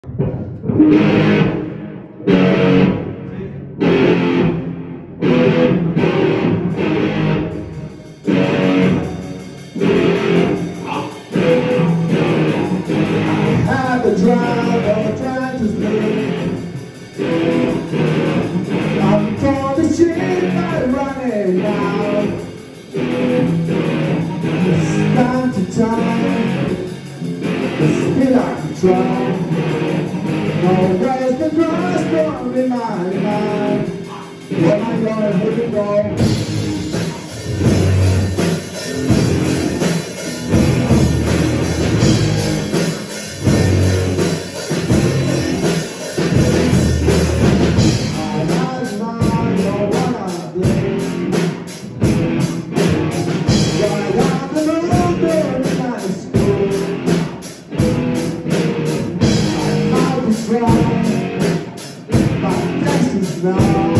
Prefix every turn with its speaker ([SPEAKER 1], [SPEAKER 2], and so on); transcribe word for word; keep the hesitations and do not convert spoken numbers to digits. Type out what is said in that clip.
[SPEAKER 1] Had the drive of trying to sleep. I'm torn to shit by running now. It's time to time. Still I can try. No ways to cross from in my mind. Where am I going? Where to go? My destiny now.